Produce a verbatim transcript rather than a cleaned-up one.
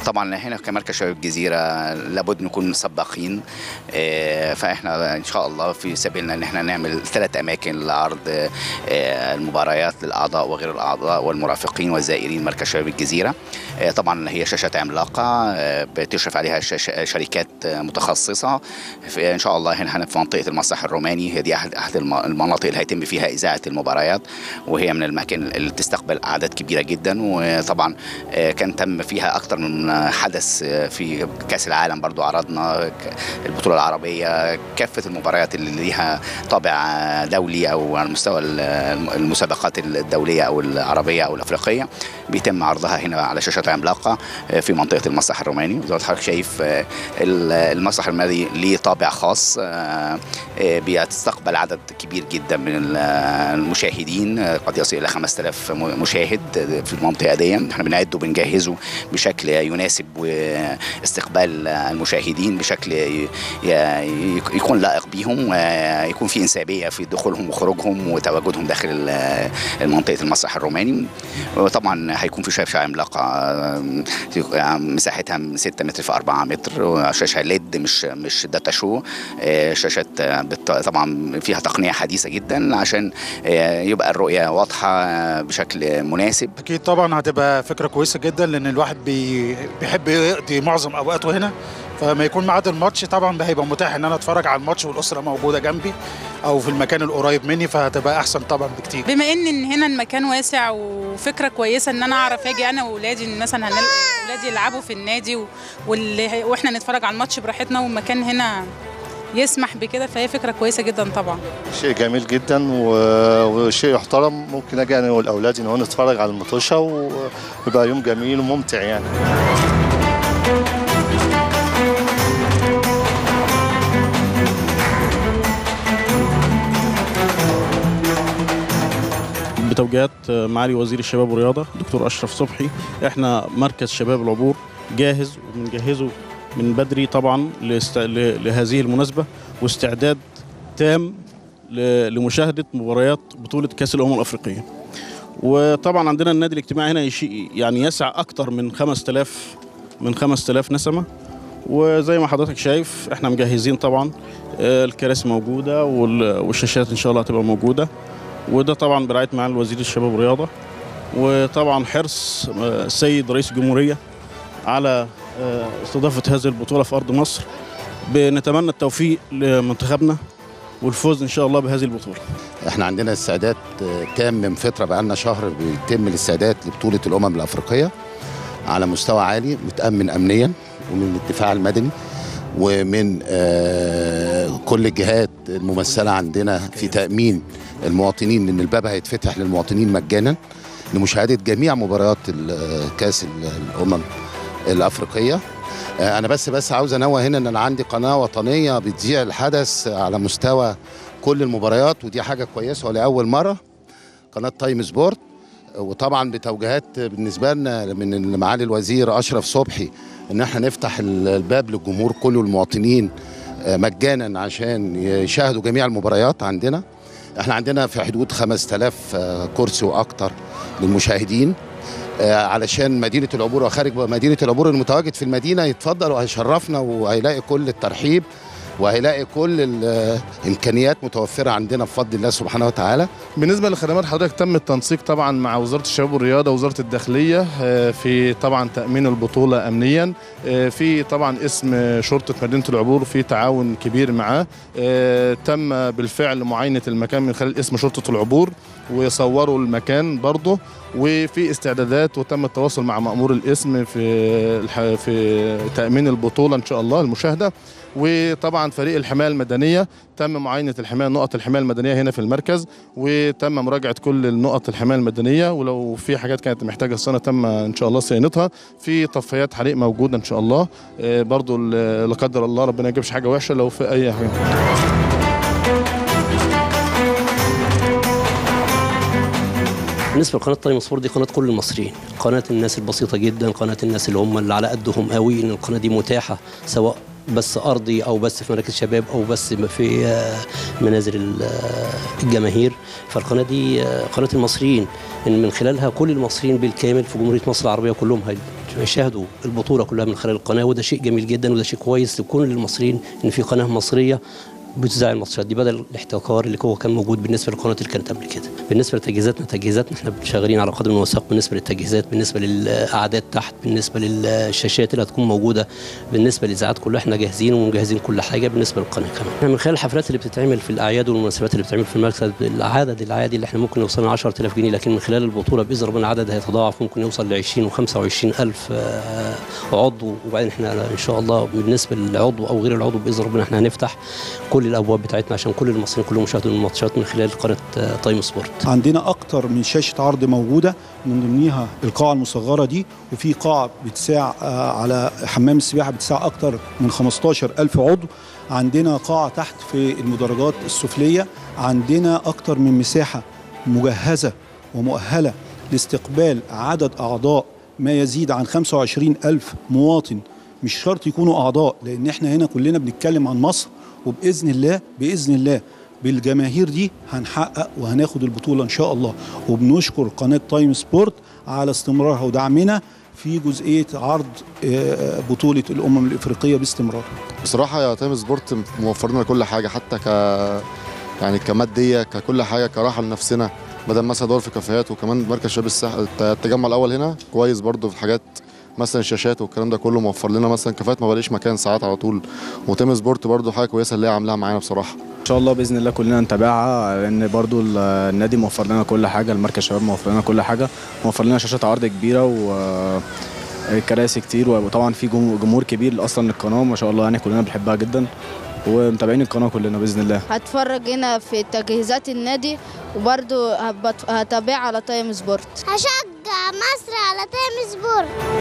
طبعا هنا كمركز شباب الجزيره لابد نكون سباقين، فاحنا ان شاء الله في سبيلنا ان احنا نعمل ثلاث اماكن لعرض المباريات للاعضاء وغير الاعضاء والمرافقين والزائرين مركز شباب الجزيره. طبعا هي شاشات عملاقه بتشرف عليها شركات متخصصه. ان شاء الله هنا في منطقه المسرح الروماني، هي دي احد احد المناطق اللي هيتم فيها اذاعه المباريات، وهي من الاماكن اللي تستقبل اعداد كبيره جدا. وطبعا كان تم فيها اكثر من حدث في كاس العالم، برضو عرضنا البطوله العربيه، كافه المباريات اللي ليها طابع دولي او على مستوى المسابقات الدوليه او العربيه او الافريقيه بيتم عرضها هنا على شاشات عملاقه في منطقه المسرح الروماني. زي ما حضرتك شايف المسرح الروماني ليه طابع خاص، بيستقبل عدد كبير جدا من المشاهدين، قد يصل الى خمسة آلاف مشاهد في المنطقه دي. احنا بنعده وبنجهزه بشكل يناسب واستقبال المشاهدين بشكل يكون لائق بيهم، ويكون في انسيابيه في دخولهم وخروجهم وتواجدهم داخل منطقه المسرح الروماني. وطبعا هيكون في شاشه عملاقه مساحتها ستة متر في أربعة متر، وشاشه ليد مش مش داتا شو، شاشات طبعا فيها تقنيه حديثه جدا عشان يبقى الرؤيه واضحه بشكل مناسب. اكيد طبعا هتبقى فكره كويسه جدا، لان الواحد بي بيحب يقضي معظم اوقاته هنا، فما يكون ميعاد الماتش طبعا هيبقى متاح ان انا اتفرج على الماتش والاسره موجوده جنبي او في المكان القريب مني، فهتبقى احسن طبعا بكتير. بما ان هنا المكان واسع وفكره كويسه ان انا اعرف اجي انا واولادي، مثلا اولادي يلعبوا في النادي واللي واحنا نتفرج على الماتش براحتنا، والمكان هنا يسمح بكده، فهي فكره كويسه جدا طبعا. شيء جميل جدا وشيء يحترم. ممكن اجي انا والاولاد ان هو نتفرج على المطوشه ويبقى يوم جميل وممتع يعني. بتوجيهات معالي وزير الشباب والرياضه دكتور اشرف صبحي، احنا مركز شباب العبور جاهز وبنجهزه من بدري طبعا لهذه المناسبه، واستعداد تام لمشاهده مباريات بطوله كاس الامم الافريقيه. وطبعا عندنا النادي الاجتماعي هنا يعني يسع اكثر من خمسة آلاف من خمسة آلاف نسمه، وزي ما حضرتك شايف احنا مجهزين طبعا، الكراسي موجوده والشاشات ان شاء الله هتبقى موجوده، وده طبعا برعايه معالي وزير الشباب والرياضه، وطبعا حرص السيد رئيس الجمهوريه على استضافه هذه البطوله في ارض مصر. بنتمنى التوفيق لمنتخبنا والفوز ان شاء الله بهذه البطوله. احنا عندنا استعداد تام من فتره، بقى لنا شهر بيتم الاستعداد لبطوله الامم الافريقيه على مستوى عالي، متامن امنيا ومن الدفاع المدني ومن كل الجهات الممثله عندنا في تامين المواطنين، لان الباب هيتفتح للمواطنين مجانا لمشاهده جميع مباريات كاس الامم الافريقيه. انا بس بس عاوز انوه هنا ان انا عندي قناه وطنيه بتذيع الحدث على مستوى كل المباريات، ودي حاجه كويسه ولاول مره، قناه تايم سبورت. وطبعا بتوجيهات بالنسبه لنا من معالي الوزير اشرف صبحي ان احنا نفتح الباب للجمهور كله المواطنين مجانا عشان يشاهدوا جميع المباريات عندنا. احنا عندنا في حدود خمسة آلاف كرسي واكتر للمشاهدين، علشان مدينه العبور وخارج مدينه العبور المتواجد في المدينه يتفضل وهيشرفنا وهيلاقي كل الترحيب وهيلاقي كل الامكانيات متوفره عندنا بفضل الله سبحانه وتعالى. بالنسبه لخدمات حضرتك تم التنسيق طبعا مع وزاره الشباب والرياضه ووزاره الداخليه في طبعا تامين البطوله امنيا، في طبعا اسم شرطه مدينه العبور في تعاون كبير معاه، تم بالفعل معاينه المكان من خلال اسم شرطه العبور وصوروا المكان برضه، وفي استعدادات وتم التواصل مع مأمور الاسم في في تأمين البطولة إن شاء الله المشاهدة. وطبعا فريق الحماية المدنية تم معاينة الحماية نقط الحماية المدنية هنا في المركز، وتم مراجعة كل النقط الحماية المدنية، ولو في حاجات كانت محتاجة صيانة تم إن شاء الله صيانتها. في طفايات حريق موجودة إن شاء الله، برضو لا قدر الله ربنا يجيبش حاجة وحشة لو في أي حاجة. بالنسبه لقناه تايم سبورت دي قناه كل المصريين، قناه الناس البسيطه جدا، قناه الناس اللي هم اللي على قدهم قوي، ان القناه دي متاحه سواء بس ارضي او بس في مراكز شباب او بس في منازل الجماهير. فالقناه دي قناه المصريين، ان من خلالها كل المصريين بالكامل في جمهوريه مصر العربيه كلهم هيشاهدوا البطوله كلها من خلال القناه، وده شيء جميل جدا وده شيء كويس لكل المصريين ان في قناه مصريه بتذاع الماتشات دي بدل الاحتكار اللي هو كان موجود بالنسبه للقنوات اللي كانت قبل كده. بالنسبه لتجهيزاتنا تجهيزاتنا احنا شغالين على قدر من الوثائق بالنسبه للتجهيزات، بالنسبه للاعداد تحت، بالنسبه للشاشات اللي هتكون موجوده، بالنسبه للاذاعات كلها احنا جاهزين ومجهزين كل حاجه. بالنسبه للقناه كمان احنا من خلال الحفلات اللي بتتعمل في الاعياد والمناسبات اللي بتتعمل في المركز، العدد العادي اللي احنا ممكن نوصل ل عشرة آلاف جنيه، لكن من خلال البطوله باذن ربنا العدد هيتضاعف، ممكن يوصل ل عشرين وخمسة وعشرين ألف عضو. وبعدين احنا ان شاء الله بالنسبه للعضو او غير العضو باذن ربنا احنا هنفتح كل الابواب بتاعتنا عشان كل المصريين كلهم يشاهدوا الماتشات من خلال قناه تايم سبورت. عندنا اكتر من شاشه عرض موجوده، من ضمنها القاعه المصغره دي، وفي قاعه بتساع على حمام السباحه بتساع اكتر من خمستاشر ألف عضو. عندنا قاعه تحت في المدرجات السفليه، عندنا اكتر من مساحه مجهزه ومؤهله لاستقبال عدد اعضاء ما يزيد عن خمسة وعشرين ألف مواطن. مش شرط يكونوا اعضاء، لان احنا هنا كلنا بنتكلم عن مصر، وباذن الله باذن الله بالجماهير دي هنحقق وهناخد البطوله ان شاء الله. وبنشكر قناه تايم سبورت على استمرارها ودعمنا في جزئيه عرض بطوله الامم الافريقيه باستمرار. بصراحه يا تايم سبورت موفر لنا كل حاجه، حتى ك يعني كماديه ككل حاجه، كراحه لنفسنا، بدل مثلا ادور في كافيهات. وكمان مركز شباب الساحل التجمع الاول هنا كويس برضو في الحاجات، مثلا الشاشات والكلام ده كله موفر لنا، مثلا كافيهات ما بلاقيش مكان ساعات على طول. وتايم سبورت برضو حاجه كويسه اللي هي عاملاها معانا بصراحه. ان شاء الله باذن الله كلنا نتابعها، لان برضو النادي موفر لنا كل حاجه، المركز شباب موفر لنا كل حاجه، موفر لنا شاشات عرض كبيره وكراسي كتير، وطبعا في جمهور كبير اصلا للقناه ما شاء الله، يعني كلنا بنحبها جدا ومتابعين القناه كلنا باذن الله. هتفرج هنا في تجهيزات النادي، وبرضو هتابعها على تايم سبورت. هشجع مصر على تايم سبورت.